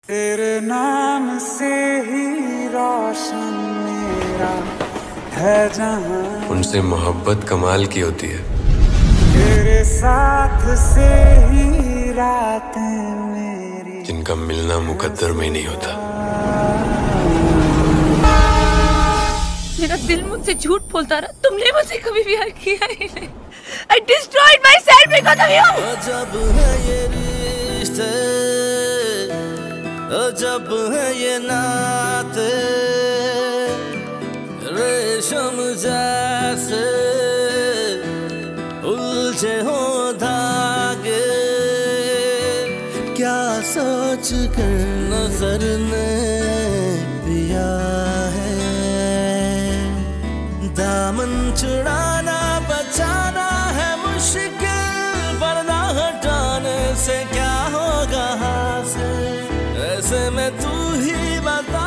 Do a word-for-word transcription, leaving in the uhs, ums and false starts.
तेरे नाम से ही रोशन मेरा है जहां। उनसे मोहब्बत कमाल की होती है। तेरे साथ से ही रातें मेरी, जिनका मिलना मुकद्दर में नहीं होता। मेरा दिल मुझसे झूठ बोलता रहा, तुमने मुझसे कभी प्यार किया ही नहीं। I destroyed myself because of you. अजब है ये रिश्ते, अजब है ये नाते, रेशम जैसे उलझे हो धागे। क्या सोच कर नजर ने पिया है, दामन चुराना बचाना है मुश्किल, पर्दा हटाने से क्या होगा हासिल। ऐसे में तू ही बता।